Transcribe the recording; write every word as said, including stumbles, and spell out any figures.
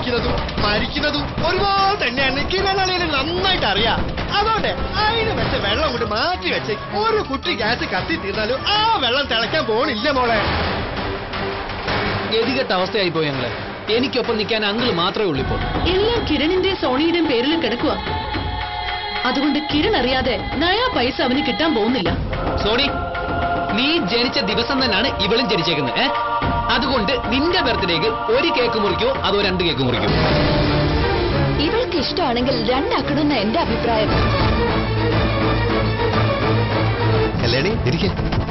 ജീവിക്കുന്നതും മരിക്കുന്നതും ഒരുപോലെ തന്നെയാണ് കിരണളിയിൽ നന്നായിട്ട് അറിയാം. അതുകൊണ്ട് അതിന് വെച്ച വെള്ളം കൊണ്ട് മാറ്റി വെച്ച് ഒരു കുട്ടി ഗ്യാസ് കത്തി തീർന്നാലും ആ വെള്ളം തിളയ്ക്കാൻ പോണില്ല മോളെ. ഗതികെട്ട അവസ്ഥയായി പോയി ഞങ്ങള്. എനിക്കൊപ്പം നിൽക്കാൻ അങ്കിള് മാത്രമേ ഉള്ളൂ ഇപ്പോൾ. എല്ലാം കിരണിന്റെ സോണിയുടെയും പേരിൽ കിടക്കുക. അതുകൊണ്ട് കിരൺ അറിയാതെ നയാ പൈസ അവന് കിട്ടാൻ പോകുന്നില്ല. സോണി, നീ ജനിച്ച ദിവസം തന്നെയാണ് ഇവളും ജനിച്ചേക്കുന്നത്. ഏഹ് അതുകൊണ്ട് നിന്റെ ബർത്ത്ഡേക്ക് ഒരു കേക്ക് മുറിക്കോ അതോ രണ്ട് കേക്ക് മുറിക്കോ? ഇവൾക്ക് ഇഷ്ടമാണെങ്കിൽ രണ്ടാക്കണമെന്ന എന്റെ അഭിപ്രായം. കല്യാണി ഇരിക്കേ.